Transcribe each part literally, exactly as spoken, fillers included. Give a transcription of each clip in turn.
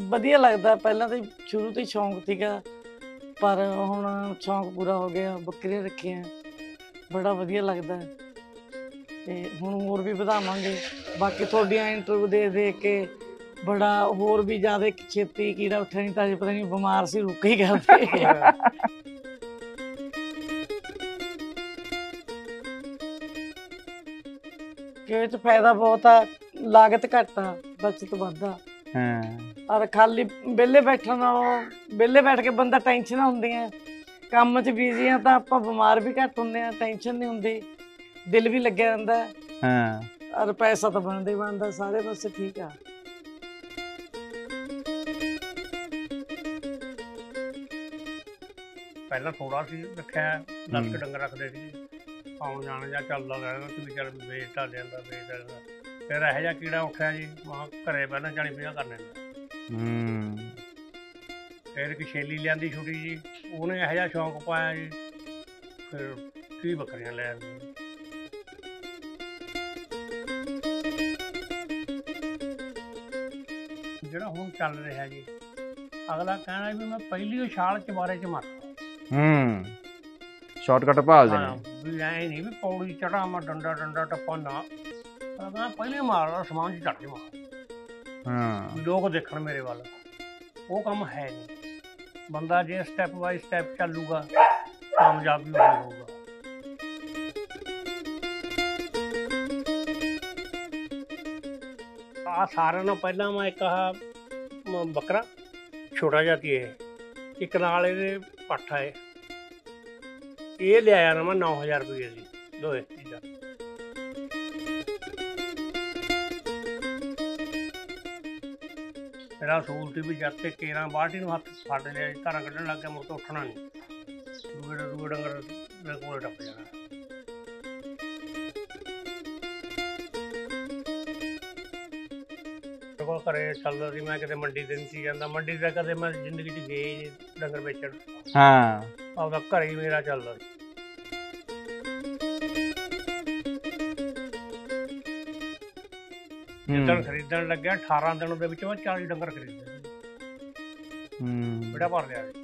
ਵਧੀਆ ਲੱਗਦਾ। ਪਹਿਲਾਂ ਤਾਂ ਸ਼ੁਰੂ ਤੋਂ ਹੀ ਸ਼ੌਂਕ ਸੀਗਾ, ਪਰ ਹੁਣ ਸ਼ੌਂਕ ਪੂਰਾ ਹੋ ਗਿਆ, ਬੱਕਰੀਆਂ ਰੱਖੀਆਂ, ਬੜਾ ਵਧੀਆ ਲੱਗਦਾ ਤੇ ਹੁਣ ਹੋਰ ਵੀ ਵਧਾਵਾਂਗੇ। ਬਾਕੀ ਤੁਹਾਡੀਆਂ ਇੰਟਰਵਿਊ ਦੇ ਦੇਖ ਕੇ ਬੜਾ ਹੋਰ ਵੀ ਜ਼ਿਆਦਾ ਛੇਤੀ ਕੀੜਾ ਉੱਠਿਆ, ਨਹੀਂ ਤਾਂ ਅਜੇ ਪਤਾ ਨਹੀਂ ਬਿਮਾਰ ਸੀ ਰੁਕ ਹੀ ਕਰਦੇ। ਕਿ ਚ ਫਾਇਦਾ ਬਹੁਤ ਆ, ਲਾਗਤ ਘੱਟ ਆ, ਬਚਤ ਵੱਧ ਆ। ਔਰ ਖਾਲੀ ਵਿਹਲੇ ਬੈਠਣ ਨਾਲੋਂ ਵਿਹਲੇ ਬੈਠ ਕੇ ਬੰਦਾ ਟੈਨਸ਼ਨਾਂ ਹੁੰਦੀਆਂ, ਕੰਮ 'ਚ ਬਿਜ਼ੀ ਆ ਤਾਂ ਆਪਾਂ ਬਿਮਾਰ ਵੀ ਘੱਟ ਹੁੰਦੇ ਆ, ਟੈਨਸ਼ਨ ਨਹੀਂ ਹੁੰਦੀ, ਦਿਲ ਵੀ ਲੱਗਿਆ ਰਹਿੰਦਾ। ਹਾਂ ਔਰ ਪੈਸਾ ਤਾਂ ਬਣਦਾ ਹੀ ਬਣਦਾ, ਸਾਰੇ ਪਾਸੇ ਠੀਕ ਆ। ਪਹਿਲਾਂ ਥੋੜਾ ਸੀ ਰੱਖਿਆ, ਦਸ ਕੁ ਡੰਗਰ ਰੱਖਦੇ ਸੀ, ਆਉਣ ਜਾਣ ਜਾਂ ਚੱਲਦਾ ਰਹਿੰਦਾ ਸੀ ਵੀ ਚੱਲ ਵੇਚ ਢਾ ਜਾਂਦਾ ਵੇਚ ਜਾਂਦਾ। ਫਿਰ ਇਹੋ ਜਿਹਾ ਕੀੜਾ ਉੱਠਿਆ ਜੀ, ਮੈਂ ਘਰੇ ਪਹਿਲਾਂ ਚਾਲੀ ਪੰਜਾਹ ਕਰ ਲੈਂਦਾ। ਫਿਰ ਇੱਕ ਛੇਲੀ ਲਿਆਂਦੀ ਛੋਟੀ ਜੀ, ਉਹਨੇ ਇਹੋ ਜਿਹਾ ਸ਼ੌਂਕ ਪਾਇਆ ਜੀ, ਫਿਰ ਤੀਹ ਬੱਕਰੀਆਂ ਲੈ ਆਉਂਦੀਆਂ। ਜਿਹੜਾ ਹੁਣ ਚੱਲ ਰਿਹਾ ਜੀ, ਅਗਲਾ ਕਹਿਣਾ ਵੀ ਮੈਂ ਪਹਿਲੀ ਛਾਲ ਚਬਾਰੇ 'ਚ ਮਾਰਾਂ। ਹੂੰ ਸ਼ਾਰਟਕਟ ਭਾਲਦੇ ਨੇ ਵੀ ਐ ਨਹੀਂ ਵੀ ਪੌੜੀ ਚੜਾ ਮੈਂ ਡੰਡਾ ਡੰਡਾ ਟੱਪਾ ਨਾ, ਮੈਂ ਪਹਿਲੇ ਮਾਰਦਾ ਸਮਾਨ 'ਚ ਚੜ ਜਾਵਾਂ। ਹਾਂ ਲੋਕ ਦੇਖਣ ਮੇਰੇ ਵੱਲ, ਉਹ ਕੰਮ ਹੈ ਨਹੀਂ। ਬੰਦਾ ਜੇ ਸਟੈਪ ਬਾਈ ਸਟੈਪ ਚੱਲੂਗਾ ਕਾਮਯਾਬ ਵੀ ਹੋਊਗਾ। ਆ ਸਾਰਿਆਂ ਨਾਲੋਂ ਪਹਿਲਾਂ ਮੈਂ ਇੱਕ ਆਹ ਬੱਕਰਾ ਛੋਟਾ ਜਿਹਾ ਕੀ ਹੈ, ਇੱਕ ਨਾਲ ਇਹਦੇ ਪੱਠਾ ਹੈ, ਇਹ ਲਿਆਇਆ ਨਾ ਮੈਂ ਨੌ ਹਜ਼ਾਰ ਰੁਪਏ ਦੀ ਦੋਏ ਚੀਜ਼ਾਂ। ਮੇਰਾ ਸਹੂਲਤੀ ਵੀ ਜਦ ਤੇ ਕੇਰਾਂ ਬਾਲਟੀ ਨੂੰ ਹੱਥ ਫੜ ਲਿਆ, ਧਾਰਾਂ ਕੱਢਣ ਲੱਗ ਗਿਆ, ਮੁੜ ਕੇ ਉੱਠਣਾ ਨਹੀਂ, ਦੂਏ ਦੂਏ ਡੰਗਰ ਮੇਰੇ ਕੋਲ ਟੱਪ ਜਾਣਾ। ਕੋਲ ਘਰੇ ਚੱਲਦਾ ਸੀ, ਮੈਂ ਕਿਤੇ ਮੰਡੀ ਤੇ ਨਹੀਂ ਸੀ ਜਾਂਦਾ, ਮੰਡੀ ਤੇ ਕਦੇ ਮੈਂ ਜ਼ਿੰਦਗੀ 'ਚ ਗਏ ਡੰਗਰ ਵੇਚਣ। ਹਾਂ ਆਪਦਾ ਘਰੇ ਹੀ ਮੇਰਾ ਚੱਲਦਾ ਸੀ। ਜਿੱਦਣ ਖਰੀਦਣ ਲੱਗਿਆ ਅਠਾਰਾਂ ਦਿਨ ਦੇ ਵਿੱਚ ਮੈਂ ਚਾਲੀ ਡੰਗਰ ਖਰੀਦੇ, ਬੜਾ ਭਰ ਲਿਆ।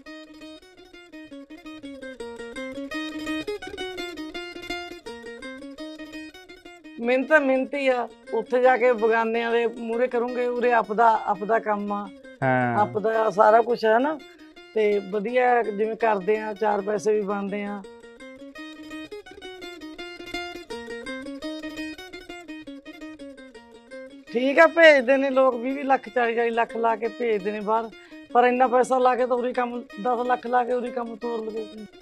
ਮਿਹਨਤ ਤਾਂ ਮਿਹਨਤ ਹੀ ਆ, ਉੱਥੇ ਜਾ ਕੇ ਬਗਾਨਿਆਂ ਦੇ ਮੂਹਰੇ ਕਰੂੰਗੇ, ਉਰੇ ਆਪਦਾ ਆਪਦਾ ਕੰਮ ਆ, ਆਪਦਾ ਸਾਰਾ ਕੁਛ ਹੈ ਨਾ, ਤੇ ਵਧੀਆ ਜਿਵੇਂ ਕਰਦੇ ਆ, ਚਾਰ ਪੈਸੇ ਵੀ ਬਣਦੇ ਆ। ਠੀਕ ਆ, ਭੇਜਦੇ ਨੇ ਲੋਕ ਵੀਹ ਵੀਹ ਲੱਖ ਚਾਲੀ ਚਾਲੀ ਲੱਖ ਲਾ ਕੇ ਭੇਜਦੇ ਨੇ ਬਾਹਰ, ਪਰ ਇੰਨਾ ਪੈਸਾ ਲਾ ਕੇ ਤਾਂ ਉਰੀ ਕੰਮ ਦਸ ਲੱਖ ਲਾ ਕੇ ਉਰੀ ਕੰਮ ਤੋਰ ਲਵੇ।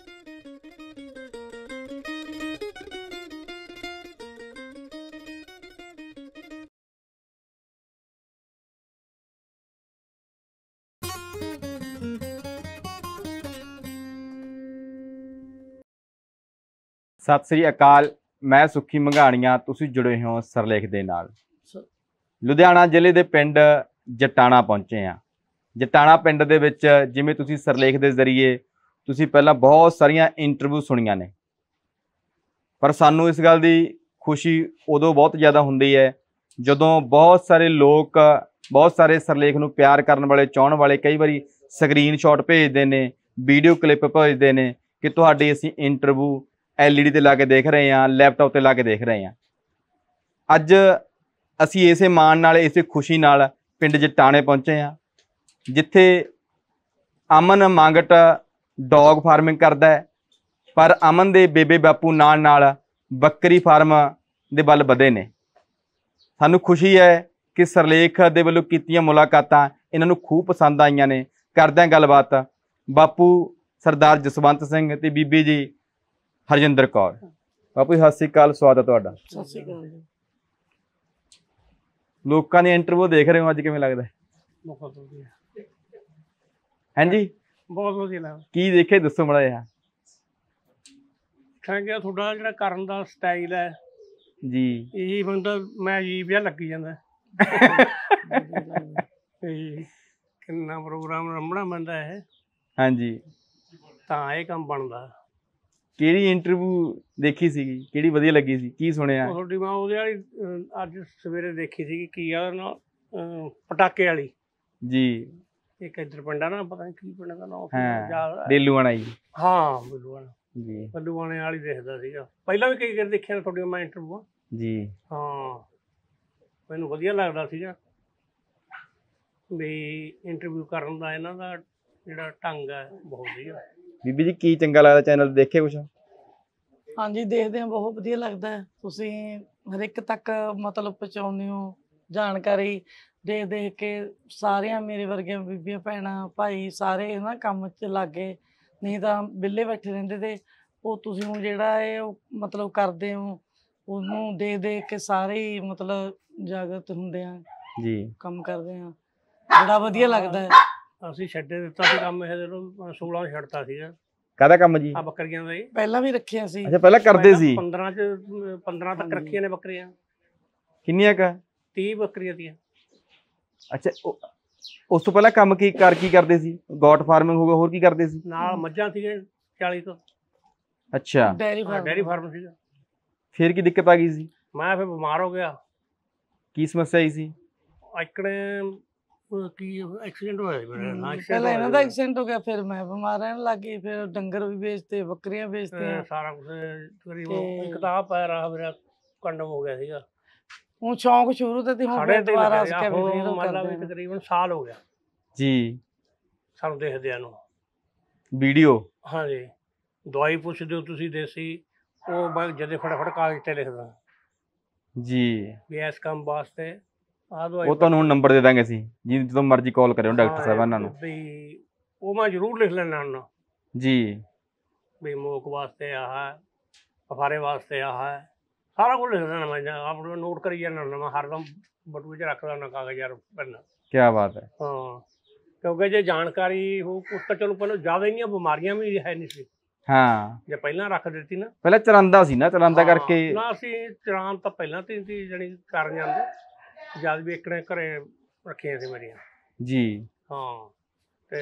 ਸਤਿ ਸ੍ਰੀ ਅਕਾਲ, ਮੈਂ ਸੁੱਖੀ ਮੰਘਾਣੀਆਂ, ਤੁਸੀਂ ਜੁੜੇ ਹੋ ਸਰਲੇਖ ਦੇ ਨਾਲ। ਲੁਧਿਆਣਾ ਜ਼ਿਲ੍ਹੇ ਦੇ ਪਿੰਡ ਜਟਾਣਾ ਪਹੁੰਚੇ ਹਾਂ। ਜਟਾਣਾ ਪਿੰਡ ਦੇ ਵਿੱਚ ਜਿਵੇਂ ਤੁਸੀਂ ਸਰਲੇਖ ਦੇ ਜ਼ਰੀਏ ਤੁਸੀਂ ਪਹਿਲਾਂ ਬਹੁਤ ਸਾਰੀਆਂ ਇੰਟਰਵਿਊ ਸੁਣੀਆਂ ਨੇ, ਪਰ ਸਾਨੂੰ ਇਸ ਗੱਲ ਦੀ ਖੁਸ਼ੀ ਉਦੋਂ ਬਹੁਤ ਜ਼ਿਆਦਾ ਹੁੰਦੀ ਹੈ ਜਦੋਂ ਬਹੁਤ ਸਾਰੇ ਲੋਕ, ਬਹੁਤ ਸਾਰੇ ਸਰਲੇਖ ਨੂੰ ਪਿਆਰ ਕਰਨ ਵਾਲੇ, ਚਾਹੁਣ ਵਾਲੇ ਕਈ ਵਾਰੀ ਸਕਰੀਨਸ਼ਾਟ ਭੇਜਦੇ ਨੇ, ਵੀਡੀਓ ਕਲਿੱਪ ਭੇਜਦੇ ਨੇ ਕਿ ਤੁਹਾਡੀ ਅਸੀਂ ਇੰਟਰਵਿਊ ਐਲ ਈ ਡੀ 'ਤੇ ਲਾ ਕੇ ਦੇਖ ਰਹੇ ਹਾਂ, ਲੈਪਟਾਪ 'ਤੇ ਲਾ ਕੇ ਦੇਖ ਰਹੇ ਹਾਂ। ਅੱਜ ਅਸੀਂ ਇਸੇ ਮਾਣ ਨਾਲ, ਇਸੇ ਖੁਸ਼ੀ ਨਾਲ ਪਿੰਡ ਜਟਾਣੇ ਪਹੁੰਚੇ ਹਾਂ, ਜਿੱਥੇ ਅਮਨ ਮੰਗਟ ਡੌਗ ਫਾਰਮਿੰਗ ਕਰਦਾ ਹੈ, ਪਰ ਅਮਨ ਦੇ ਬੇਬੇ ਬਾਪੂ ਨਾਲ ਨਾਲ ਬੱਕਰੀ ਫਾਰਮ ਦੇ ਵੱਲ ਵਧੇ ਨੇ। ਸਾਨੂੰ ਖੁਸ਼ੀ ਹੈ ਕਿ ਸਰਲੇਖ ਦੇ ਵੱਲੋਂ ਕੀਤੀਆਂ ਮੁਲਾਕਾਤਾਂ ਇਹਨਾਂ ਨੂੰ ਖੂਬ ਪਸੰਦ ਆਈਆਂ ਨੇ। ਕਰਦੇ ਹਾਂ ਗੱਲਬਾਤ ਬਾਪੂ ਸਰਦਾਰ ਜਸਵੰਤ ਸਿੰਘ ਤੇ ਬੀਬੀ ਜੀ ਹਰਜਿੰਦਰ ਕੌਰ। ਬਾਪੂ ਜੀ ਸਤਿ ਸ਼੍ਰੀ ਅਕਾਲ, ਸਵਾਗਤ ਹੈ ਤੁਹਾਡਾ। ਸਤਿ ਸ਼੍ਰੀ ਅਕਾਲ ਜੀ। ਲੋਕਾਂ ਦੀ ਇੰਟਰਵਿਊ ਦੇਖ ਰਹੇ ਹੋ ਅੱਜ, ਕਿਵੇਂ ਲੱਗਦਾ? ਬਹੁਤ ਵਧੀਆ। ਹਾਂਜੀ ਬਹੁਤ ਵਧੀਆ ਲੱਗਦਾ। ਕੀ ਦੇਖੇ ਦੱਸੋ ਮਾੜਾ ਜਿਹਾ। ਕਹਿੰਦੇ ਤੁਹਾਡਾ ਜਿਹੜਾ ਕਰਨ ਦਾ ਸਟਾਈਲ ਹੈ ਜੀ, ਇਹ ਬੰਦਾ ਮੈਂ ਅਜੀਬ ਜਿਹਾ ਲੱਗੀ ਜਾਂਦਾ। ਕਿੰਨਾ ਪ੍ਰੋਗਰਾਮ ਰੰਭਣਾ ਪੈਂਦਾ ਇਹ, ਹਾਂਜੀ, ਤਾਂ ਇਹ ਕੰਮ ਬਣਦਾ। ਕਿਹੜੀ ਇੰਟਰਵਿਊ ਦੇਖੀ ਸੀਗੀ, ਕਿਹੜੀ ਵਧੀਆ ਲੱਗੀ ਸੀ, ਕੀ ਸੁਣਿਆ? ਤੁਹਾਡੀ ਮੈਂ ਉਹਦੇ ਵਾਲੀ ਅੱਜ ਸਵੇਰੇ ਦੇਖੀ ਸੀਗੀ, ਕੀ ਆ ਨਾ, ਪਟਾਕੇ ਵਾਲੀ ਜੀ। ਇੱਕ ਇੱਧਰ ਪਿੰਡ ਆ ਨਾ, ਪਤਾ ਨਹੀਂ ਕੀ ਪਿੰਡ ਦਾ ਨਾਮ ਹਾਂ ਡੇਲੂਆਣਾ ਜੀ। ਹਾਂ ਬੱਲੂਆਣਾ ਜੀ ਬੱਲੂਆਣੇ ਵਾਲੀ ਦੇਖਦਾ ਸੀਗਾ ਪਹਿਲਾਂ ਵੀ ਕਈ ਵਾਰ ਦੇਖਿਆ ਤੁਹਾਡੀਆਂ ਮੈਂ ਇੰਟਰਵਿਊ ਜੀ। ਹਾਂ ਮੈਨੂੰ ਵਧੀਆ ਲੱਗਦਾ ਸੀਗਾ ਵੀ ਇੰਟਰਵਿਊ ਕਰਨ ਦਾ ਇਹਨਾਂ ਦਾ ਜਿਹੜਾ ਢੰਗ ਹੈ ਬਹੁਤ ਵਧੀਆ। ਬੀਬੀ ਜੀ ਕੀ ਚੰਗਾ ਲੱਗਦਾ ਚੈਨਲ ਦੇਖੇ ਕੁਛ? ਹਾਂਜੀ ਦੇਖਦੇ ਹਾਂ, ਬਹੁਤ ਵਧੀਆ ਲੱਗਦਾ ਹੈ। ਤੁਸੀਂ ਹਰ ਇੱਕ ਤੱਕ ਮਤਲਬ ਪਹੁੰਚਾਉਂਦੇ ਹੋ ਜਾਣਕਾਰੀ, ਦੇਖ ਦੇਖ ਕੇ ਸਾਰੀਆਂ ਮੇਰੇ ਵਰਗੀਆਂ ਬੀਬੀਆਂ ਭੈਣਾਂ ਭਾਈ ਸਾਰੇ ਨਾ ਕੰਮ 'ਚ ਲੱਗ ਗਏ, ਨਹੀਂ ਤਾਂ ਵਿਹਲੇ ਬੈਠੇ ਰਹਿੰਦੇ ਤੇ। ਉਹ ਤੁਸੀਂ ਹੁਣ ਜਿਹੜਾ ਹੈ ਉਹ ਮਤਲਬ ਕਰਦੇ ਹੋ, ਉਹਨੂੰ ਦੇਖ ਦੇਖ ਕੇ ਸਾਰੇ ਹੀ ਮਤਲਬ ਜਾਗਰੂਕ ਹੁੰਦੇ ਆ ਜੀ, ਕੰਮ ਕਰਦੇ ਆ, ਬੜਾ ਵਧੀਆ ਲੱਗਦਾ ਹੈ। ਅਸੀਂ ਛੱਡੇ ਦਿੱਤਾ ਸੀ ਕੰਮ ਇਹ ਜਦੋਂ ਸੋਲਾਂ ਛੱਡਤਾ ਸੀਗਾ। ਕਾਹਦਾ ਕੰਮ ਜੀ? ਆ ਬੱਕਰੀਆਂ ਦਾ ਜੀ। ਪਹਿਲਾਂ ਵੀ ਰੱਖਿਆ ਸੀ। ਅੱਛਾ ਪਹਿਲਾਂ ਕਰਦੇ ਸੀ। ਪੰਦਰਾਂ ਚ ਪੰਦਰਾਂ ਤੱਕ ਰੱਖੀਆਂ ਨੇ ਬੱਕਰੀਆਂ। ਕਿੰਨੀਆਂ ਕ? ਤੀਹ ਬੱਕਰੀਆਂ ਦੀਆਂ। ਅੱਛਾ ਉਸ ਤੋਂ ਪਹਿਲਾਂ ਕੰਮ ਕੀ ਕਰ ਕੀ ਕਰਦੇ ਸੀ? ਗੋਟ ਫਾਰਮਿੰਗ ਹੋ ਗਿਆ, ਹੋਰ ਕੀ ਕਰਦੇ ਸੀ? ਨਾਲ ਮੱਝਾਂ ਸੀਗੇ ਚਾਲੀ ਤੋਂ। ਅੱਛਾ ਡੈਰੀ ਫਾਰਮ। ਡੈਰੀ ਫਾਰਮ ਸੀਗਾ। ਫਿਰ ਕੀ ਦਿੱਕਤ ਆ ਗਈ ਸੀ? ਮੈਂ ਫਿਰ ਬਿਮਾਰ ਹੋ ਗਿਆ। ਕੀ ਸਮੱਸਿਆ ਆਈ ਸੀ? ਇਕੜੇ ਕੀ ਐਕਸੀਡੈਂਟ ਹੋਇਆ ਸੀ ਮੇਰਾ। ਪਹਿਲਾਂ ਇਹਨਾਂ ਦਾ ਐਕਸੀਡੈਂਟ ਹੋ ਗਿਆ, ਫਿਰ ਮੈਂ ਬਿਮਾਰ ਰਹਿਣ ਲੱਗ ਗਈ, ਫਿਰ ਡੰਗਰ ਵੀ ਵੇਚਤੇ, ਬੱਕਰੀਆਂ ਵੇਚਤੀਆਂ, ਸਾਰਾ ਕੁਝ ਤਕਰੀਬਨ ਇੱਕ ਤਾਂ ਪੈ ਰਹਾ ਮੇਰਾ ਕੰਡਮ ਹੋ ਗਿਆ ਸੀਗਾ। ਹੁਣ ਸ਼ੌਂਕ ਸ਼ੁਰੂ ਤੋਂ ਤੇ ਹੁਣ ਦੁਬਾਰਾ ਅਸੀਂ ਕਿਹਾ ਵੀ ਫੇਰ ਉਹ ਮਤਲਬ ਤਕਰੀਬਨ ਸਾਲ ਹੋ ਗਿਆ ਜੀ ਸਾਨੂੰ ਦੇਖਦਿਆਂ ਨੂੰ ਵੀਡੀਓ। ਹਾਂਜੀ ਦਵਾਈ ਪੁੱਛਦੇ ਹੋ ਤੁਸੀਂ ਦੇਸੀ, ਉਹ ਮੈਂ ਜਦੇ ਫਟਾਫਟ ਕਾਗਜ਼ ਤੇ ਲਿਖਦਾ ਜੀ ਵੀ ਇਸ ਕੰਮ ਵਾਸਤੇ ਆਹ ਦਵਾਈ। ਉਹ ਤੁਹਾਨੂੰ ਹੁਣ ਨੰਬਰ ਦੇ ਦਾਂਗੇ ਅਸੀਂ, ਜੀ ਜਦੋਂ ਮਰਜ਼ੀ ਕਾਲ ਕਰਿਓ ਡਾਕਟਰ ਸਾਹਿਬਾਨਾਂ ਨੂੰ। ਵੀ ਉਹ ਮੈਂ ਜ਼ਰੂਰ ਲਿਖ ਲੈਣਾ ਹੁਣ ਜੀ, ਵੀ ਮੋਕ ਵਾਸਤੇ ਆਹ, ਅਫਾਰੇ ਵਾਸਤੇ ਆਹ, ਸਾਰਾ ਕੁਝ ਲਿਖ ਦੇਣਾ ਮੈਂ। ਆਪ ਨੋਟ ਕਰੀ ਜਾਣਾ ਮੈਂ ਹਰਦਮ ਬਟੂਏ 'ਚ ਰੱਖਦਾ ਨਾ ਕਾਗਜ਼ ਯਾਰ ਪੈਨ। ਕੀ ਬਾਤ ਹੈ। ਹਾਂ ਕਿਉਂਕਿ ਜੇ ਜਾਣਕਾਰੀ ਹੋ ਕੁਛ ਤਾਂ ਚਲੋ ਪਹਿਲਾਂ ਜ਼ਿਆਦਾ ਇੰਨੀਆਂ ਬਿਮਾਰੀਆਂ ਵੀ ਹੈ ਨਹੀਂ ਸੀ। ਹਾਂ ਜੇ ਪਹਿਲਾਂ ਰੱਖ ਦਿੱਤੀ ਨਾ, ਪਹਿਲਾਂ ਚਰਾਂਦਾ ਸੀ ਨਾ, ਚਰਾਂਦਾ ਕਰਕੇ ਨਾ ਅਸੀਂ ਚਰਾਨ ਤਾਂ ਪਹਿਲਾਂ ਤੇ ਜਾਣੀ ਕਰ ਜਾਂਦੇ, ਜਦ ਵੀ ਇੱਕ ਨੇ ਘਰੇ ਰੱਖੀਆਂ ਸੀ ਮੇਰੀਆਂ ਜੀ। ਹਾਂ ਤੇ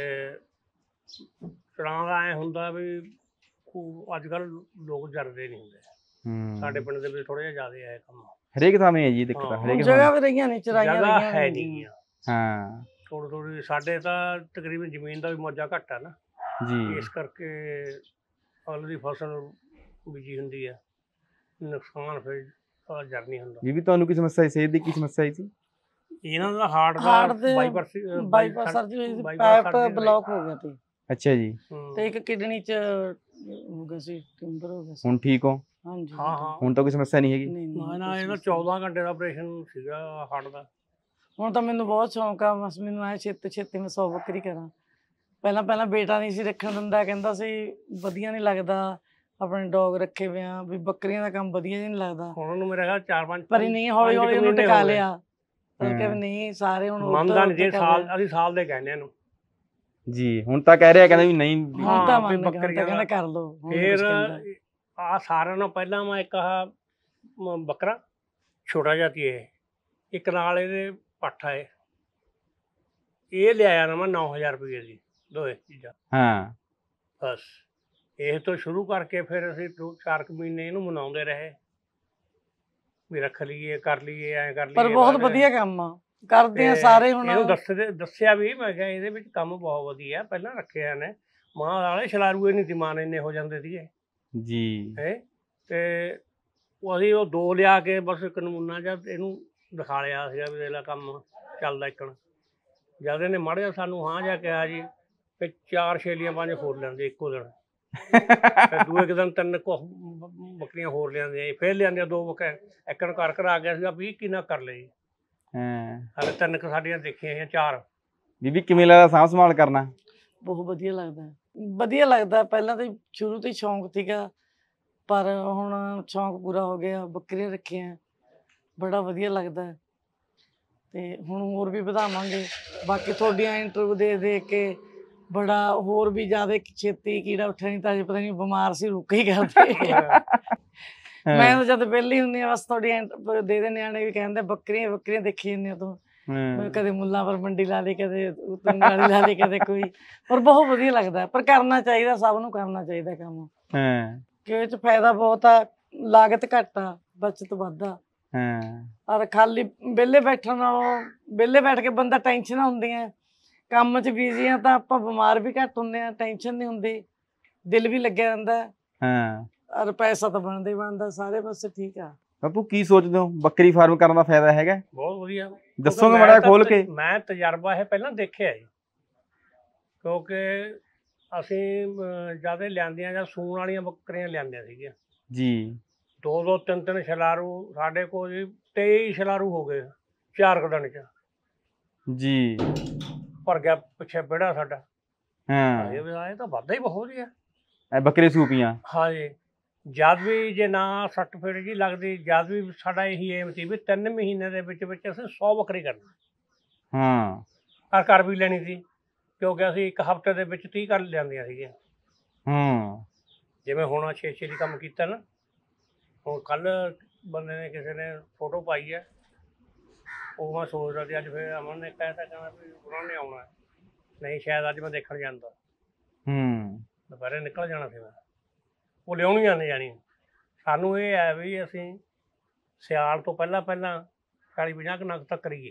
ਚਰਾਂ ਦਾ ਐ ਹੁੰਦਾ ਵੀ ਅੱਜ ਕੱਲ ਲੋਕ ਜਰਦੇ ਨਹੀਂ ਹੁੰਦੇ। ਸਾਡੇ ਪਿੰਡ ਦੇ ਵਿੱਚ ਥੋੜਾ ਜਿਹਾ ਜ਼ਿਆਦਾ ਹੈ ਕੰਮ। ਹਰੇਕ ਥਾਂ ਹੈ ਜੀ ਦਿੱਕਤ, ਹਰੇਕ ਜਗ੍ਹਾ ਵੀ ਰਹੀਆਂ ਨੇ ਚਰਾਈਆਂ ਜਗ੍ਹਾ ਹੈ ਨਹੀਂ। ਹਾਂ ਥੋੜੀ ਥੋੜੀ ਸਾਡੇ ਤਾਂ ਤਕਰੀਬਨ ਜ਼ਮੀਨ ਦਾ ਵੀ ਮੌਜਾ ਘੱਟ ਹੈ ਨਾ ਜੀ, ਇਸ ਕਰਕੇ ਆਲੂ ਦੀ ਫਸਲ ਬੀਜੀ ਹੁੰਦੀ ਹੈ, ਨੁਕਸਾਨ ਫਿਰ ਸਾਰਾ ਜਰ ਨਹੀਂ ਹੁੰਦਾ। ਬੀਬੀ ਤੁਹਾਨੂੰ ਕੀ ਸਮੱਸਿਆ ਸੀ? ਸਿਹਤ ਦੀ ਕੀ ਸਮੱਸਿਆ ਸੀ? ਇਹਨਾਂ ਦਾ ਹਾਰਟ ਦਾ bypass bypass surgery, pipe block ਹੋ ਗਿਆ ਤੇ। ਅੱਛਾ ਜੀ। ਤੇ ਇੱਕ ਕਿਡਨੀ 'ਚ ਹੋ ਗਿਆ ਸੀ, ਟਿੰਬਰ ਹੋ ਗਿਆ ਸੀ। ਹੁਣ ਠੀਕ ਹੋ? ਹਾਂਜੀ ਹਾਂ ਹਾਂ ਹੁਣ ਤਾਂ ਕੋਈ ਸਮੱਸਿਆ ਨਹੀਂ ਹੈਗੀ? ਨਾ ਨਾ ਇਹਦਾ ਚੌਦਾਂ ਘੰਟੇ ਦਾ ਆਪਰੇਸ਼ਨ ਸੀਗਾ ਹਾਰਟ ਦਾ। ਹੁਣ ਤਾਂ ਮੈਨੂੰ ਬਹੁਤ ਸ਼ੌਂਕ ਆ, ਬਸ ਮੈਨੂੰ ਐ ਛੇਤੀ ਛੇਤੀ ਮੈਂ ਸੌ ਬੱਕਰੀ ਕਰਾਂ। ਪਹਿਲਾਂ ਪਹਿਲਾਂ ਬੇਟਾ ਨਹੀਂ ਸੀ ਰੱਖਣ ਦਿੰਦਾ, ਕਹਿੰਦਾ ਸੀ ਵਧੀਆ ਨਹੀਂ ਲੱਗਦਾ ਆਪਣੇ ਡੌਗ ਰੱਖੇ ਹੋਏ ਆ, ਵੀ ਬੱਕਰੀਆਂ ਦਾ ਕੰਮ ਵਧੀਆ ਨਹੀਂ ਲੱਗਦਾ। ਹੁਣ ਉਹਨੂੰ ਮੇਰਾ ਖਿਆਲ ਚਾਰ ਪੰਜ ਪਰ ਨਹੀਂ ਹੌਲੀ ਹੌਲੀ ਉਹਨੂੰ ਟਿਕਾ ਲਿਆ। ਕਿ ਨਹੀਂ ਸਾਰੇ ਹੁਣ ਮੰਨਦਾ ਨਹੀਂ, ਸਾਲ ਅਸੀਂ ਸਾਲ ਦੇ ਕਹਿੰਦੇ ਇਹਨੂੰ ਜੀ। ਹੁਣ ਤਾਂ ਕਹਿ ਰਿਹਾ ਕਹਿੰਦਾ ਵੀ ਨਹੀਂ, ਹੁਣ ਤਾਂ ਮੰਨ ਗਿਆ, ਕਹਿੰਦਾ ਕਰ ਲਓ। ਫਿਰ ਆ ਸਾਰਿਆਂ ਨੂੰ ਪਹਿਲਾਂ ਮੈਂ ਇੱਕ ਆਹ ਬੱਕਰਾ ਛੋਟਾ ਜਿਹਾ ਤੀ, ਇਹ ਇੱਕ ਨਾਲ ਇਹਦੇ ਪੱਠ ਆਏ, ਇਹ ਲਿਆਇਆ ਨਾ ਮੈਂ ਨੌ ਹਜ਼ਾਰ ਰੁਪਏ ਦੀ ਦੋਏ ਚੀਜ਼ਾਂ। ਹਾਂ ਬਸ ਇਹ ਤੋਂ ਸ਼ੁਰੂ ਕਰਕੇ ਫਿਰ ਅਸੀਂ ਦੋ ਚਾਰ ਕੁ ਮਹੀਨੇ ਇਹਨੂੰ ਮਨਾਉਂਦੇ ਰਹੇ ਵੀ ਰੱਖ ਲਈਏ, ਕਰ ਲਈਏ, ਐਂ ਕਰ ਲਈਏ। ਪਰ ਬਹੁਤ ਵਧੀਆ ਕੰਮ ਆ, ਕਰਦੇ ਆ ਸਾਰੇ। ਹੁਣ ਇਹਨੂੰ ਦੱਸਦੇ ਦੱਸਿਆ ਵੀ ਮੈਂ ਕਿਹਾ ਇਹਦੇ ਵਿੱਚ ਕੰਮ ਬਹੁਤ ਵਧੀਆ, ਪਹਿਲਾਂ ਰੱਖਿਆ ਨੇ ਮਾਂ ਵਾਲੇ ਛਲਾਰੂਏ ਨਹੀਂ ਸੀ, ਮਾਂ ਇੰਨੇ ਹੋ ਜਾਂਦੇ ਸੀਗੇ ਜੀ। ਹੈ ਤੇ ਉਹ ਅਸੀਂ ਉਹ ਦੋ ਲਿਆ ਕੇ ਬਸ ਇੱਕ ਨਮੂਨਾ ਜਿਹਾ ਇਹਨੂੰ ਦਿਖਾ ਲਿਆ ਸੀਗਾ ਵੀ ਇਹਦਾ ਕੰਮ ਚੱਲਦਾ ਇੱਕਣ। ਜਦ ਇਹਨੇ ਮਾੜਿਆ ਸਾਨੂੰ ਹਾਂ ਜਾ ਕਿਹਾ ਜੀ, ਫਿਰ ਚਾਰ ਛੇਲੀਆਂ ਪੰਜ ਹੋਰ ਲੈਂਦੇ ਇੱਕੋ ਦਿਨ। ਫਿਰ ਦੂਏ ਕੁ ਦਿਨ ਤਿੰਨ ਕੁ ਬੱਕਰੀਆਂ ਹੋਰ ਲਿਆਂਦੀਆਂ, ਫਿਰ ਲਿਆਂਦੀਆਂ ਦੋ ਬੱਕਰੀਆਂ, ਇੱਕਣ ਕਰ ਕਰ ਆ ਗਿਆ ਸੀਗਾ ਵੀਹ ਕਿੰਨਾ ਕਰ ਲਈ। ਹਾਂ ਹਾਲੇ ਤਿੰਨ ਕੁ ਸਾਡੀਆਂ ਦੇਖੀਆਂ ਸੀ, ਚਾਰ। ਬੀਬੀ ਕਿਵੇਂ ਲੱਗਦਾ ਸਾਂਭ ਸੰਭਾਲ ਕਰਨਾ? ਬਹੁਤ ਵਧੀਆ ਲੱਗਦਾ, ਵਧੀਆ ਲੱਗਦਾ। ਪਹਿਲਾਂ ਤਾਂ ਸ਼ੁਰੂ ਤੋਂ ਹੀ ਸ਼ੌਂਕ ਸੀਗਾ, ਪਰ ਹੁਣ ਸ਼ੌਂਕ ਪੂਰਾ ਹੋ ਗਿਆ, ਬੱਕਰੀਆਂ ਰੱਖੀਆਂ, ਬੜਾ ਵਧੀਆ ਲੱਗਦਾ। ਤੇ ਹੁਣ ਹੋਰ ਵੀ ਵਧਾਵਾਂਗੇ। ਬਾਕੀ ਤੁਹਾਡੀਆਂ ਇੰਟਰਵਿਊ ਦੇ ਦੇ ਕੇ ਬੜਾ ਹੋਰ ਵੀ ਜ਼ਿਆਦਾ ਛੇਤੀ ਕੀੜਾ ਉੱਠਿਆ, ਨਹੀਂ ਤਾਂ ਅਜੇ ਪਤਾ ਨਹੀਂ ਬਿਮਾਰ ਸੀ, ਰੁਕ ਹੀ ਕਰਦੇ। ਮੈਂ ਤਾਂ ਜਦ ਵਿਹਲੀ ਹੁੰਦੀ ਹਾਂ ਬਸ ਤੁਹਾਡੀਆਂ ਇੰਟਰਵਿਊ ਦੇ ਦੇ, ਨਿਆਣੇ ਵੀ ਕਹਿੰਦੇ ਬੱਕਰੀਆਂ ਬੱਕਰੀਆਂ ਦੇਖੀ ਜਾਂਦੀਆਂ ਤੂੰ। ਕਦੇ ਮੁੱਲਾਂ ਪਰ ਮੰਡੀ ਲਾ ਲਈ, ਕਦੇ ਉਤੰਗਾਲੀ ਲਾ ਲਈ, ਕਦੇ ਕੋਈ। ਪਰ ਬਹੁਤ ਵਧੀਆ ਲੱਗਦਾ, ਪਰ ਕਰਨਾ ਚਾਹੀਦਾ, ਸਭ ਨੂੰ ਕਰਨਾ ਚਾਹੀਦਾ ਕੰਮ, ਕਿ ਇਹ 'ਚ ਫਾਇਦਾ ਬਹੁਤ ਆ, ਲਾਗਤ ਘੱਟ ਆ, ਬਚਤ ਵੱਧ ਆ। ਔਰ ਖਾਲੀ ਵਿਹਲੇ ਬੈਠਣ ਨਾਲੋਂ, ਵਿਹਲੇ ਬੈਠ ਕੇ ਬੰਦਾ ਟੈਨਸ਼ਨਾਂ ਹੁੰਦੀਆਂ, ਕੰਮ 'ਚ ਬਿਜ਼ੀ ਆ ਤਾਂ ਆਪਾਂ ਬਿਮਾਰ ਵੀ ਘੱਟ ਹੁੰਦੇ ਆ, ਟੈਨਸ਼ਨ ਨਹੀਂ ਹੁੰਦੀ, ਦਿਲ ਵੀ ਲੱਗਿਆ ਰਹਿੰਦਾ ਹੈ, ਹਾਂ ਔਰ ਪੈਸਾ ਤਾਂ ਬਣਦਾ ਹੀ ਬਣਦਾ, ਸਾਰੇ ਪਾਸੇ ਠੀਕ ਆ। ਬਾਪੂ ਕੀ ਸੋਚਦੇ ਹੋ, ਬੱਕਰੀ ਫਾਰਮ ਕਰਨ ਦਾ ਫਾਇਦਾ ਹੈਗਾ? ਬਹੁਤ ਵਧੀਆ। ਦੱਸੋਗੇ ਕਿਉਂਕਿ ਮਾੜਾ ਮੈਂ ਜਿਹਾ ਖੋਲ ਤਾਂ- ਕੇ। ਮੈਂ ਤਜਰਬਾ ਇਹ ਪਹਿਲਾਂ ਦੇਖਿਆ ਜੀ, ਕਿਉਂਕਿ ਅਸੀਂ ਜਿਆਦਾ ਲਿਆਂਦੀਆਂ ਜਾਂ ਸੂਣ ਵਾਲੀਆਂ ਬੱਕਰੀਆਂ ਲਿਆਂਦੀਆਂ ਸੀਗੀਆਂ ਜੀ। ਦੋ ਦੋ ਤਿੰਨ ਤਿੰਨ ਛਲਾਰੂ ਸਾਡੇ ਕੋਲ ਜੀ ਤੇਈ ਛਲਾਰੂ ਹੋ ਗਏ ਚਾਰ ਕੁ ਦਿਨ 'ਚ ਜੀ। ਭਰ ਗਿਆ ਪਿੱਛੇ ਵਿਹੜਾ ਸਾਡਾ। ਹਾਂ ਇਹ ਵੀ ਇਹ ਤਾਂ ਵਾਧਾ ਹੀ ਬਹੁਤ ਹੀ ਆ। ਇਹ ਬੱਕਰੇ ਸੂਪੀਆਂ। ਹਾਂ ਜੀ, ਜਦ ਵੀ ਜੇ ਨਾ ਸੱਟ ਫੇਟ ਜੀ ਲੱਗਦੀ, ਜਦ ਵੀ ਸਾਡਾ ਇਹੀ ਏਮ ਸੀ ਵੀ ਤਿੰਨ ਮਹੀਨੇ ਦੇ ਵਿੱਚ ਵਿੱਚ ਅਸੀਂ ਸੌ ਬੱਕਰੀ ਕਰਨੀ। ਹਾਂ ਘਰ ਕਰ ਵੀ ਲੈਣੀ ਸੀ, ਕਿਉਂਕਿ ਅਸੀਂ ਇੱਕ ਹਫ਼ਤੇ ਦੇ ਵਿੱਚ ਤੀਹ ਕਰ ਲਿਆਂਦੀਆਂ ਸੀਗੀਆਂ। ਹੂੰ ਜਿਵੇਂ ਹੁਣ ਛੇ ਛੇ ਦੀ ਕੰਮ ਕੀਤਾ ਨਾ, ਹੁਣ ਕੱਲ੍ਹ ਬੰਦੇ ਨੇ ਕਿਸੇ ਨੇ ਫੋਟੋ ਪਾਈ ਹੈ, ਉਹ ਮੈਂ ਸੋਚਦਾ ਸੀ ਅੱਜ ਫਿਰ ਅਮਨ ਨੇ ਕਹਿਤਾ ਕਹਿੰਦਾ ਵੀ ਉਹਨਾਂ ਨੇ ਆਉਣਾ, ਨਹੀਂ ਸ਼ਾਇਦ ਅੱਜ ਮੈਂ ਦੇਖਣ ਜਾਂਦਾ, ਹੂੰ ਦੁਪਹਿਰੇ ਨਿਕਲ ਜਾਣਾ ਸੀ ਮੈਂ, ਉਹ ਲਿਆਉਣੀਆਂ ਨੇ ਜਾਣੀ। ਸਾਨੂੰ ਇਹ ਹੈ ਵੀ ਅਸੀਂ ਸਿਆਲ ਤੋਂ ਪਹਿਲਾਂ ਪਹਿਲਾਂ ਚਾਲੀ ਪੰਜਾਹ ਕੁ ਨਗ ਤੱਕ ਕਰੀਏ।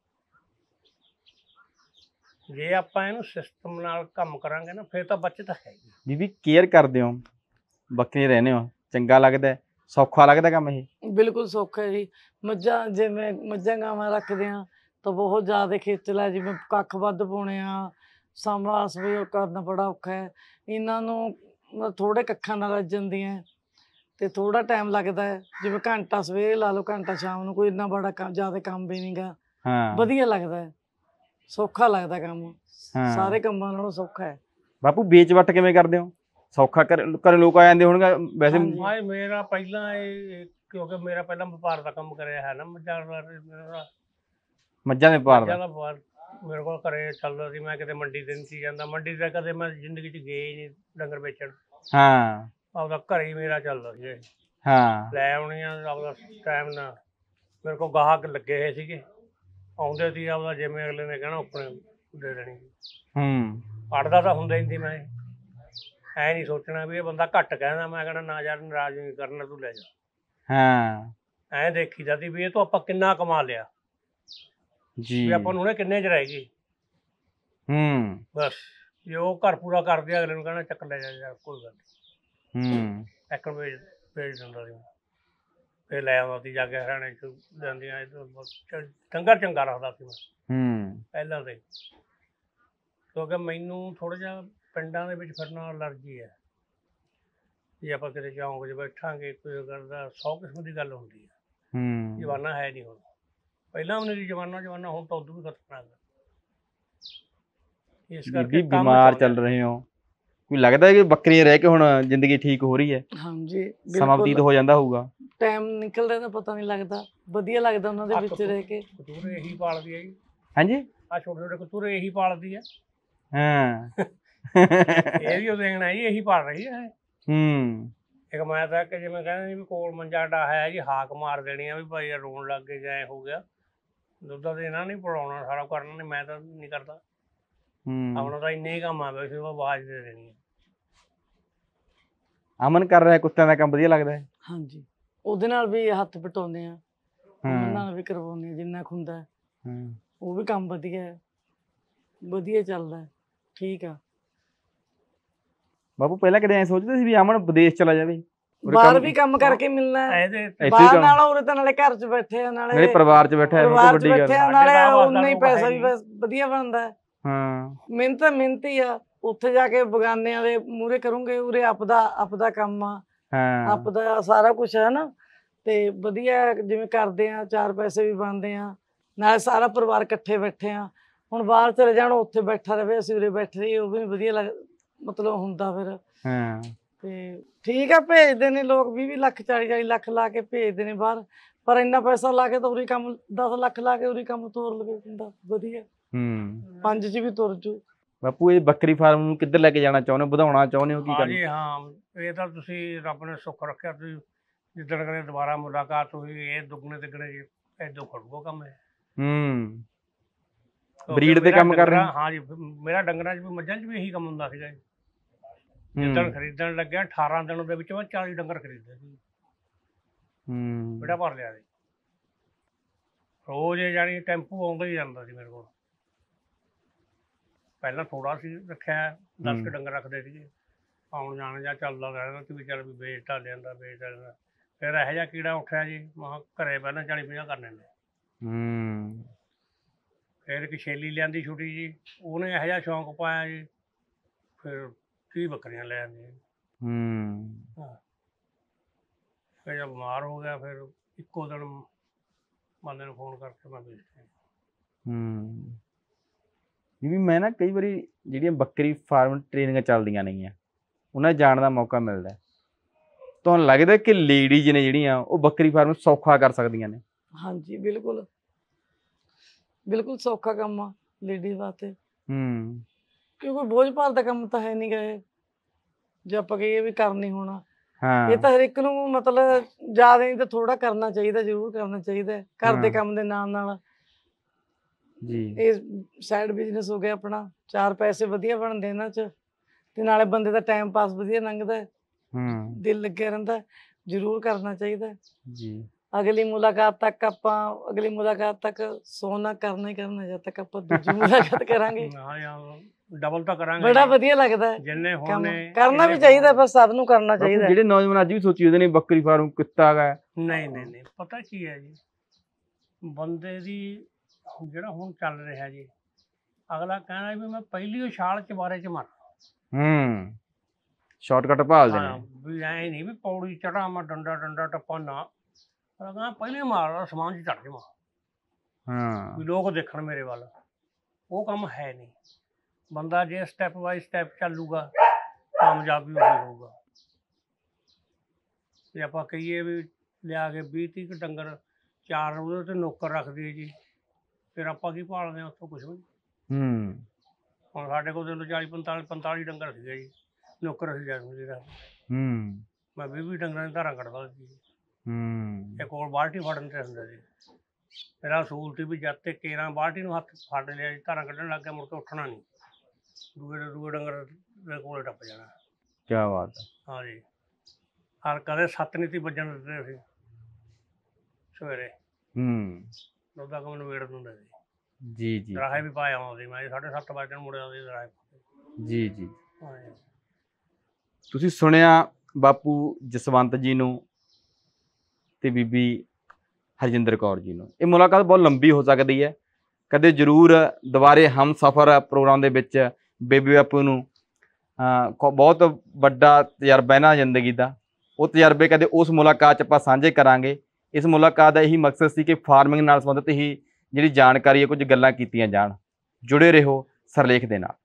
ਜੇ ਆਪਾਂ ਇਹਨੂੰ ਸਿਸਟਮ ਨਾਲ ਕੰਮ ਕਰਾਂਗੇ ਨਾ ਫਿਰ ਤਾਂ ਬੱਚਤ ਹੈ। ਬੀਬੀ ਕੇਅਰ ਕਰਦੇ ਹੋ, ਬੱਕਰੀ ਰਹਿੰਦੇ ਹੋ, ਚੰਗਾ ਲੱਗਦਾ, ਸੌਖਾ ਲੱਗਦਾ ਕੰਮ ਇਹ? ਬਿਲਕੁਲ ਸੌਖਾ ਹੈ ਜੀ। ਮੱਝਾਂ ਜਿਵੇਂ ਮੱਝਾਂ ਗਾਵਾਂ ਰੱਖਦੇ ਆ ਤਾਂ ਬਹੁਤ ਜ਼ਿਆਦਾ ਖੇਚਲ ਹੈ, ਜਿਵੇਂ ਕੱਖ ਵੱਧ ਪਾਉਣੇ ਆ, ਸਾਂਭਾ ਸਵੇ ਕਰਨਾ ਬੜਾ ਔਖਾ ਹੈ। ਇਹਨਾਂ ਨੂੰ ਥੋੜੇ ਕੱਖਾਂ ਨਾਲ ਰੱਜ ਜਾਂਦੀਆਂ ਤੇ ਥੋੜਾ ਟਾਈਮ ਲੱਗਦਾ ਹੈ, ਜਿਵੇਂ ਘੰਟਾ ਸਵੇਰੇ ਲਾ ਲਓ, ਘੰਟਾ ਸ਼ਾਮ ਨੂੰ, ਕੋਈ ਇੰਨਾ ਬੜਾ ਕੰਮ ਜ਼ਿਆਦਾ ਕੰਮ ਵੀ ਨਹੀਂਗਾ। ਹਾਂ ਵਧੀਆ ਲੱਗਦਾ ਹੈ, ਸੌਖਾ ਲੱਗਦਾ ਕੰਮ, ਹਾਂ। ਸਾਰੇ ਕੰਮਾਂ ਨਾਲੋਂ ਸੌਖਾ ਹੈ। ਬਾਪੂ ਵੇਚ ਵੱਟ ਕਿਵੇਂ ਕਰਦੇ ਹੋ? ਸੌਖਾ ਘਰ ਘਰੇ ਲੋਕ ਆ ਜਾਂਦੇ ਹੋਣਗੇ ਵੈਸੇ? ਹਾਂਜੀ। ਹਾਂ ਮੇਰਾ ਪਹਿਲਾਂ ਇਹ, ਕਿਉਂਕਿ ਮੇਰਾ ਪਹਿਲਾਂ ਵਪਾਰ ਦਾ ਕੰਮ ਕਰਿਆ ਹੈ ਨਾ, ਮੱਝਾਂ ਦਾ ਮੇਰਾ ਮੱਝਾਂ ਦੇ ਵਪਾਰ ਮੱਝਾਂ ਦਾ? ਦਾ ਵਪਾਰ ਮੇਰੇ ਕੋਲ ਘਰੇ ਚੱਲਦਾ ਸੀ। ਮੈਂ ਕਿਤੇ ਮੰਡੀ ਤੇ ਨਹੀਂ ਸੀ ਜਾਂਦਾ, ਮੰਡੀ ਤੇ ਕਦੇ ਮੈਂ ਜ਼ਿੰਦਗੀ 'ਚ ਗਿਆ ਹੀ ਨਹੀਂ ਡੰਗਰ ਵੇਚਣ। ਹਾਂ ਆਪਦਾ ਘਰੇ ਹੀ ਮੇਰਾ ਚੱਲਦਾ ਸੀ ਇਹ। ਹਾਂ ਲੈ ਆਉਣੀਆਂ ਆਪਦਾ ਟਾਈਮ ਨਾਲ, ਮੇਰੇ ਕੋਲ ਗਾਹਕ ਲੱਗੇ ਹੋਏ ਸੀਗੇ, ਆਉਂਦੇ ਸੀ ਆਪਦਾ ਜਿਵੇਂ ਅਗਲੇ ਨੇ ਕਹਿਣਾ ਆਪਣੇ ਦੇ ਦੇਣੀ। ਹੂੰ ਅੜਦਾ ਤਾਂ ਹੁੰਦਾ ਹੀ ਸੀ ਮੈਂ, ਐ ਨਹੀਂ ਸੋਚਣਾ ਵੀ ਇਹ ਬੰਦਾ ਘੱਟ ਕਹਿੰਦਾ, ਮੈਂ ਕਹਿਣਾ ਨਾ ਯਾਰ ਨਾਰਾਜ਼ ਨਹੀਂ ਕਰਨਾ, ਤੂੰ ਲੈ ਜਾ। ਹਾਂ ਐਂ ਦੇਖੀਦਾ ਸੀ ਵੀ ਇਹ ਤੋਂ ਆਪਾਂ ਕਿੰਨਾ ਕਮਾ ਲਿਆ, ਜੀ। ਵੀ ਆਪਾਂ ਨੂੰ ਉਹਨੇ ਕਿੰਨੇ 'ਚ ਰਹਿ ਗਈ। ਹੂੰ ਬਸ ਜੇ ਉਹ ਘਰ ਪੂਰਾ ਕਰਦੇ ਅਗਲੇ ਨੂੰ ਕਹਿਣਾ ਚੱਕ ਲੈ ਜਾ ਯਾਰ, ਕੋਈ ਗੱਲ ਨਹੀਂ। ਹੂੰ ਇੱਕ ਭੇਜ ਭੇਜ ਦਿੰਦਾ ਸੀ, ਫਿਰ ਲੈ ਆਉਂਦਾ ਸੀ ਜਾ ਕੇ ਹਰਿਆਣੇ 'ਚ ਜਾਂਦੀਆਂ ਇੱਧਰ, ਚੰਗਾ ਚੰਗਾ ਰੱਖਦਾ ਸੀ ਮੈਂ ਹੂੰ ਪਹਿਲਾਂ ਤੇ, ਕਿਉਂਕਿ ਮੈਨੂੰ ਥੋੜ੍ਹਾ ਜਿਹਾ ਪਿੰਡਾਂ ਦੇ ਵਿੱਚ ਫਿਰਨਾ ਅਲਰਜੀ ਹੈ। ਜੇ ਆਪਾਂ ਕਿਤੇ ਚੌਂਕ 'ਚ ਬੈਠਾਂਗੇ ਕੋਈ ਕਰਦਾ, ਸੌ ਕਿਸਮ ਦੀ ਗੱਲ ਹੁੰਦੀ ਹੈ। ਹੂੰ ਜਮਾਨਾ ਹੈ ਨਹੀਂ ਹੁਣ, ਪਹਿਲਾਂ ਵੀ ਨਹੀਂ ਜਮਾਨਾ ਜਮਾਨਾ ਹੁਣ ਤਾਂ ਉਦੋਂ ਵੀ ਖਤਰਨਾਕ ਹੈ। ਇਸ ਬੀਬੀ ਕਰਕੇ ਕੰਮ ਬਿਮਾਰ ਚਾਹੁੰਦੇ ਚੱਲ ਰਹੇ ਹੋ, ਕੋਈ ਲੱਗਦਾ ਕਿ ਬੱਕਰੀਆਂ ਰਹਿ ਕੇ ਹੁਣ ਜ਼ਿੰਦਗੀ ਠੀਕ ਹੋ ਰਹੀ ਹੈ? ਹਾਂਜੀ ਸਮਾਂ ਬਤੀਤ ਹੋ ਜਾਂਦਾ ਹੋਊਗਾ। ਟਾਈਮ ਨਿਕਲਦਾ ਤਾਂ ਪਤਾ ਨਹੀਂ ਲੱਗਦਾ, ਵਧੀਆ ਲੱਗਦਾ ਉਹਨਾਂ ਦੇ ਵਿੱਚ ਰਹਿ ਕੇ। ਕਤੂਰੇ ਇਹੀ ਪਾਲਦੀ ਹੈ ਜੀ। ਹਾਂਜੀ। ਆ ਛੋਟੇ ਛੋਟੇ ਕਤੂਰੇ ਇਹੀ ਪਾਲਦੀ ਹੈ। ਹਾਂ ਇਹ ਵੀ ਉਹ ਦੇਖਣਾ ਜੀ, ਇਹੀ ਪਾਲ ਰਹੀ ਹੈ। ਹੂੰ ਇੱਕ ਮੈਂ ਤਾਂ ਕਿ ਜਿਵੇਂ ਕਹਿੰਦੇ ਵੀ ਕੋਲ ਮੰਜਾ ਡਾ ਹੈ ਜੀ, ਹਾਕ ਮਾਰ ਦੇਣੀ ਆ ਵੀ ਭਾਈ ਰੋਣ ਲੱਗ ਕੇ ਜਾਂ ਹੋ ਗਿਆ, ਦੁੱਧ ਦੇਣਾ ਨਹੀਂ, ਪਿਲਾਉਣਾ ਸਾਰਾ ਕਰਨਾ ਨਹੀਂ, ਮੈਂ ਤਾਂ ਨਹੀਂ ਕਰਦਾ। ਹੂੰ ਆਪਣਾ ਤਾਂ ਇੰਨੇ ਹੀ ਕੰਮ ਆ, ਵੈਸੇ ਉਹ ਆਵਾਜ਼ ਦੇ ਦੇਣੀ ਹੈ। ਅਮਨ ਕਰ ਰਿਹਾ ਕੁੱਤਿਆਂ ਦਾ ਕੰਮ, ਵਧੀਆ ਲੱਗਦਾ ਹੈ? ਹਾਂਜੀ, ਉਹਦੇ ਨਾਲ ਵੀ ਹੱਥ ਪਟਾਉਂਦੇ ਆ, ਉਹਨਾਂ ਹਾਂ ਨਾਲ ਵੀ ਕਰਵਾਉਂਦੇ ਆ ਜਿੰਨਾ ਕੁ ਹੁੰਦਾ, ਹਾਂ ਉਹ ਵੀ ਕੰਮ ਵਧੀਆ ਹੈ, ਵਧੀਆ ਚੱਲਦਾ ਹੈ, ਠੀਕ ਆ। ਬਾਪੂ ਪਹਿਲਾਂ ਕਦੇ ਐ ਸੋਚਦੇ ਸੀ ਵੀ ਅਮਨ ਵਿਦੇਸ਼ ਚਲਾ ਜਾਵੇ? ਉਰੇ ਬਾਹਰ ਕੰਮ- ਵੀ ਕੰਮ ਕਰਕੇ ਮਿਲਣਾ ਹੈ, ਇਹਦੇ ਇੱਥੇ ਬਾਹਰ ਕੰਮ- ਨਾਲ ਉਰੇ ਤਾਂ ਨਾਲੇ ਘਰ 'ਚ ਬੈਠੇ ਆ, ਨਾਲੇ ਨਾਲੇ ਪਰਿਵਾਰ 'ਚ ਬੈਠਾ ਹੈ, ਉਹ ਤੋਂ ਪਰਿਵਾਰ 'ਚ ਵੱਡੀ ਗੱਲ। ਬੈਠੇ ਆ, ਸਾਡੇ ਨਾਲੇ ਤਾਂ ਆਵਾਜ਼ ਉਨਾ ਹੀ ਦਾ ਪੈਸਾ ਹੈ ਵੀ ਨਹੀਂ। ਬਸ ਵਧੀਆ ਬਣਦਾ ਹੈ। ਹਾਂ ਮਿਹਨਤ ਤਾਂ ਮਿਹਨਤ ਹੀ ਆ, ਉੱਥੇ ਜਾ ਕੇ ਬਗਾਨਿਆਂ ਦੇ ਮੂਹਰੇ ਕਰੂੰਗੇ, ਉਰੇ ਆਪਦਾ ਆਪਦਾ ਕੰਮ ਆ, ਹਾਂ ਆਪਦਾ ਸਾਰਾ ਕੁਛ ਹੈ ਨਾ, ਤੇ ਵਧੀਆ ਜਿਵੇਂ ਕਰਦੇ ਆ, ਚਾਰ ਪੈਸੇ ਵੀ ਬਣਦੇ ਆ, ਨਾਲੇ ਸਾਰਾ ਪਰਿਵਾਰ ਇਕੱਠੇ ਬੈਠੇ ਆ। ਹੁਣ ਬਾਹਰ ਚਲੇ ਜਾਣ, ਉੱਥੇ ਬੈਠਾ ਰਵੇ, ਅਸੀਂ ਉਰੇ ਬੈਠੇ ਰਹੀਏ, ਉਹ ਵੀ ਨੀ ਵਧੀਆ ਲੱਗ ਮਤਲਬ ਹੁੰਦਾ ਫਿਰ। ਹਾਂ ਤੇ ਠੀਕ ਆ, ਭੇਜਦੇ ਨੇ ਲੋਕ ਵੀਹ ਵੀਹ ਲੱਖ ਚਾਲੀ ਚਾਲੀ ਲੱਖ ਲਾ ਕੇ ਭੇਜਦੇ ਨੇ ਬਾਹਰ, ਪਰ ਇੰਨਾ ਪੈਸਾ ਲਾ ਕੇ ਤਾਂ ਉਰੀ ਕੰਮ ਦਸ ਲੱਖ ਲਾ ਕੇ ਉਰੀ ਕੰਮ ਤੋਰ ਲਵੇ ਬੰਦਾ ਵਧੀਆ, ਹੂੰ ਪੰਜ 'ਚ ਵੀ ਤੁਰ ਜੂ। ਬਾਪੂ ਇਹ ਬੱਕਰੀ ਫਾਰਮ ਨੂੰ ਕਿੱਧਰ ਲੈ ਕੇ ਜਾਣਾ ਚਾਹੁੰਦੇ ਹੋ, ਵਧਾਉਣਾ ਚਾਹੁੰਦੇ ਹੋ, ਕੀ ਹਾਂ ਕਰਨਾ? ਜੀ ਹਾਂ, ਇਹ ਤਾਂ ਤੁਸੀਂ ਰੱਬ ਨੇ ਸੁੱਖ ਰੱਖਿਆ, ਤੁਸੀਂ ਜਿੱਦਣ ਕਦੇ ਦੁਬਾਰਾ ਮੁਲਾਕਾਤ ਹੋਈ, ਇਹ ਦੁੱਗਣੇ ਤਿੱਗਣੇ ਜੀ ਏਦੋਂ ਖੜੂਗਾ ਕੰਮ ਹੈ। ਹੂੰ ਕਿਉਂਕਿ ਬਰੀਡ ਤੇ ਮੇਰਾ ਕੰਮ ਕਰ ਰਹੇ ਡੰਗਰਾਂ- ਹਾਂ ਜੀ, ਮੇਰਾ ਡੰਗਰਾਂ 'ਚ ਵੀ ਮੱਝਾਂ 'ਚ ਵੀ ਇਹੀ ਕੰਮ ਹੁੰਦਾ ਸੀਗਾ ਜੀ। ਜਿੱਦਣ ਖਰੀਦਣ ਲੱਗਿਆ ਅਠਾਰਾਂ ਦਿਨ ਦੇ ਵਿੱਚ ਮੈਂ ਚਾਲੀ ਡੰਗਰ ਖਰੀਦੇ ਸੀ, ਹੂੰ ਬੇੜਾ ਭਰ ਲਿਆ ਸੀ। ਰੋਜ਼ ਜਾਣੀ ਟੈਂਪੂ ਆਉਂਦਾ ਹੀ ਜਾਂਦਾ ਸੀ ਮੇਰੇ ਕੋਲ। ਪਹਿਲਾਂ ਥੋੜਾ ਸੀ ਰੱਖਿਆ, ਦਸ ਕੁ ਹੂੰ। ਡੰਗਰ ਰੱਖਦੇ ਸੀਗੇ, ਆਉਣ ਜਾਣ ਜਾਂ ਚੱਲਦਾ ਰਹਿੰਦਾ ਕਿ ਵੀ ਚੱਲ ਵੀ ਵੇਚ ਢਾ ਲਿਆਂਦਾ ਵੇਚ ਲੈਂਦਾ। ਫਿਰ ਇਹੋ ਜਿਹਾ ਕੀੜਾ ਉੱਠਿਆ ਜੀ, ਮੈਂ ਕਿਹਾ ਘਰੇ ਪਹਿਲਾਂ ਚਾਲੀ ਪੰਜਾਹ ਕਰਨੇ ਨੇ। ਹੂੰ। ਫਿਰ ਇੱਕ ਛੇਲੀ ਲਿਆਂਦੀ ਛੋਟੀ ਜੀ, ਉਹਨੇ ਇਹੋ ਜਿਹਾ ਸ਼ੌਂਕ ਪਾਇਆ ਜੀ, ਫਿਰ ਤੀਹ ਬੱਕਰੀਆਂ ਲੈ ਆਂਦੀਆਂ। ਹੂੰ। ਫਿਰ ਜਦ ਬਿਮਾਰ ਹੋ ਗਿਆ, ਫਿਰ ਇੱਕੋ ਦਿਨ ਬੰਦੇ ਨੂੰ ਫੋਨ ਕਰਕੇ ਮੈਂ ਵੇਚਤੀ। ਹੂੰ। ਵੀ ਮੈਂ ਨਾ ਕਈ ਵਾਰੀ ਜਿਹੜੀਆਂ ਬੱਕਰੀ ਫਾਰਮ ਟ੍ਰੇਨਿੰਗਾਂ ਚੱਲਦੀਆਂ ਨੇਗੀਆਂ, ਉਹਨਾਂ 'ਚ ਜਾਣ ਦਾ ਮੌਕਾ ਮਿਲਦਾ। ਤੁਹਾਨੂੰ ਲੱਗਦਾ ਕਿ ਲੇਡੀਜ਼ ਨੇ ਜਿਹੜੀਆਂ ਉਹ ਬੱਕਰੀ ਫਾਰਮ ਸੌਖਾ ਕਰ ਸਕਦੀਆਂ ਨੇ? ਹਾਂਜੀ ਬਿਲਕੁਲ ਬਿਲਕੁਲ ਸੌਖਾ ਕੰਮ ਆ ਲੇਡੀ ਵਾਸਤੇ, ਹੂੰ। ਕਿਉਂਕਿ ਬੋਝ ਭਾਰ ਦਾ ਕੰਮ ਤਾਂ ਹੈ ਨਹੀਂ ਗਾ ਇਹ, ਜੇ ਆਪਾਂ ਕਹੀਏ ਵੀ ਕਰ ਨਹੀਂ ਹੋਣਾ। ਇਹ ਹਾਂ। ਤਾਂ ਹਰ ਇੱਕ ਨੂੰ ਮਤਲਬ ਜ਼ਿਆਦਾ ਨਹੀਂ ਤਾਂ ਥੋੜਾ ਕਰਨਾ ਚਾਹੀਦਾ, ਜ਼ਰੂਰ ਕਰਨਾ ਚਾਹੀਦਾ। ਘਰ ਦੇ ਹਾਂ। ਕੰਮ ਦੇ ਨਾਲ ਨਾਲ ਜੀ। ਇਹ ਸਾਈਡ ਬਿਜ਼ਨਸ ਹੋ ਗਿਆ ਆਪਣਾ, ਚਾਰ ਪੈਸੇ ਵਧੀਆ ਬਣਦੇ ਇਹਨਾਂ 'ਚ, ਤੇ ਨਾਲੇ ਬੰਦੇ ਦਾ ਟਾਈਮ ਪਾਸ ਵਧੀਆ ਲੰਘਦਾ, ਹੂੰ। ਦਿਲ ਲੱਗਿਆ ਰਹਿੰਦਾ। ਜ਼ਰੂਰ ਕਰਨਾ ਚਾਹੀਦਾ। ਜੀ। ਅਗਲੀ ਮੁਲਾਕਾਤ ਤੱਕ ਆਪਾਂ ਅਗਲੀ ਮੁਲਾਕਾਤ ਤੱਕ ਸੋਨਾ ਕਰਨਾ ਹੀ ਕਰਨਾ, ਜਦ ਤੱਕ ਆਪਾਂ ਦੂਜੀ ਮੁਲਾਕਾਤ ਕਰਾਂਗੇ। ਹਾਂ ਯਾਰ ਡਬਲ ਤਾਂ ਕਰਾਂਗੇ ਬੜਾ ਜੀ। ਵਧੀਆ ਲੱਗਦਾ ਹੈ ਜਿੰਨੇ ਕੰਮ, ਹੋਣੇ ਕਰਨਾ ਵੀ ਇੰਨੇ ਚਾਹੀਦਾ, ਹੋਣੇ। ਪਰ ਸਭ ਨੂੰ ਕਰਨਾ ਬਾਪੂ ਚਾਹੀਦਾ। ਜਿਹੜੇ ਨੌਜਵਾਨ ਅੱਜ ਵੀ ਸੋਚੀ ਉਹਦੇ ਨੇ ਬੱਕਰੀ ਫਾਰਮ ਕਿੱਤਾ ਗਾ। ਨਹੀਂ ਨਹੀਂ ਨਹੀਂ ਪਤਾ ਕੀ ਹੈ ਜੀ, ਬੰਦੇ ਦੀ ਜਿਹੜਾ ਹੁਣ ਚੱਲ ਰਿਹਾ ਜੀ, ਅਗਲਾ ਕਹਿਣਾ ਵੀ ਮੈਂ ਪਹਿਲੀ ਓ ਛਾਲ ਚਬਾਰੇ 'ਚ ਮਰ। ਹੂੰ। ਸ਼ਾਰਟਕਟ ਭਾਲਦੇ ਹਾਂ ਨੇ। ਵੀ ਐਂ ਨਹੀਂ ਵੀ ਪੌੜੀ ਚੜਾ ਮੈਂ ਡੰਡਾ ਡੰਡਾ ਟੱਪਾ ਨਾ, ਅਗਲਾ ਪਹਿਲੇ ਮਾਰ ਸਮਾਨ 'ਚ ਚੜ ਜਾਵਾਂ ਹਾਂ। ਵੀ ਲੋਕ ਦੇਖਣ ਮੇਰੇ ਵੱਲ। ਉਹ ਕੰਮ ਹੈ ਨਹੀਂ। ਬੰਦਾ ਜੇ ਸਟੈਪ ਬਾਈ ਸਟੈਪ ਚੱਲੂਗਾ ਕਾਮਯਾਬ ਵੀ ਉਹੀ ਹੋਊਗਾ। ਜੇ ਆਪਾਂ ਕਹੀਏ ਵੀ ਲਿਆ ਕੇ ਵੀਹ ਤੀਹ ਕੁ ਡੰਗਰ, ਚਾਰ ਉਹਦੇ 'ਤੇ ਨੌਕਰ ਰੱਖ ਦਈਏ ਜੀ, ਫਿਰ ਆਪਾਂ ਕੀ ਭਾਲਦੇ ਹਾਂ ਉੱਥੋਂ? ਕੁਛ ਵੀ ਨਹੀਂ। ਹੂੰ। ਹੁਣ ਸਾਡੇ ਕੋਲ ਤਾਂ ਚਾਲੀ ਪੰਤਾਲੀ ਪੰਤਾਲੀ ਡੰਗਰ ਸੀਗੇ ਜੀ, ਨੌਕਰ ਅਸੀਂ ਜਾ ਸਕਦੇ ਰੱਖ। ਹੂੰ। ਮੈਂ ਵੀਹ ਵੀਹ ਡੰਗਰਾਂ ਦੀ ਧਾਰਾਂ ਕੱਢਦਾ ਸੀ। ਹੂੰ। ਇਹ ਕੋਲ ਬਾਲਟੀ ਫੜਨ ਤੇ ਹੁੰਦਾ ਸੀ। ਮੇਰਾ ਅਸੂਲ ਸੀ ਵੀ ਜਦ ਤੇ ਕੇਰਾਂ ਬਾਲਟੀ ਨੂੰ ਹੱਥ ਫੜ ਲਿਆ ਜੀ, ਧਾਰਾਂ ਕੱਢਣ ਲੱਗ ਗਿਆ, ਮੁੜ ਕੇ ਉੱਠਣਾ ਨਹੀਂ। ਦੂਏ ਦੇ ਦੂਏ ਡੰਗਰ ਦੇ ਕੋਲੇ ਟੱਪ ਜਾਣਾ। ਕਿਆ ਬਾਤ ਹੈ। ਹਾਂ ਜੀ। ਹਰ ਕਦੇ ਸੱਤ ਨਹੀਂ ਸੀ ਵੱਜਣ ਦਿੰਦੇ ਅਸੀਂ ਸਵੇਰੇ। ਹੂੰ। ਦੁੱਧ ਦਾ ਕੰਮ ਨਿਬੇੜ ਦਿੰਦੇ ਸੀ। ਜੀ ਜੀ ਦਰਾਹੇ ਵੀ ਪਾਏ ਆਉਂਦੇ ਸੀ, ਮੈਂ ਸਾਢੇ ਸੱਤ ਵਜੇ ਨੂੰ ਮੁੜਿਆ ਆਉਂਦੀ ਦਰਾਹੇ। ਜੀ ਜੀ। ਹਾਂ ਜੀ। ਤੁਸੀਂ ਸੁਣਿਆ ਬਾਪੂ ਜਸਵੰਤ ਜੀ ਨੂੰ ਤੇ ਬੀਬੀ ਹਰਜਿੰਦਰ ਕੌਰ ਜੀ ਨੂੰ। ਇਹ ਮੁਲਾਕਾਤ ਬਹੁਤ ਲੰਬੀ ਹੋ ਸਕਦੀ ਹੈ, ਕਦੇ ਜ਼ਰੂਰ ਦੁਬਾਰੇ ਹਮ ਸਫ਼ਰ ਪ੍ਰੋਗਰਾਮ ਦੇ ਵਿੱਚ ਬੇਬੀ ਬਾਪੂ ਨੂੰ ਅਹ ਬਹੁਤ ਵੱਡਾ ਤਜਰਬਾ ਇਹਨਾਂ ਜ਼ਿੰਦਗੀ ਦਾ, ਉਹ ਤਜਰਬੇ ਕਦੇ ਉਸ ਮੁਲਾਕਾਤ 'ਚ ਆਪਾਂ ਸਾਂਝੇ ਕਰਾਂਗੇ। ਇਸ ਮੁਲਾਕਾਤ ਦਾ ਇਹੀ ਮਕਸਦ ਸੀ ਕਿ ਫਾਰਮਿੰਗ ਨਾਲ ਸੰਬੰਧਿਤ ਹੀ ਜਿਹੜੀ ਜਾਣਕਾਰੀ ਹੈ, ਕੁਝ ਗੱਲਾਂ ਕੀਤੀਆਂ ਜਾਣ। ਜੁੜੇ ਰਹੋ ਸਰਲੇਖ ਦੇ ਨਾਲ।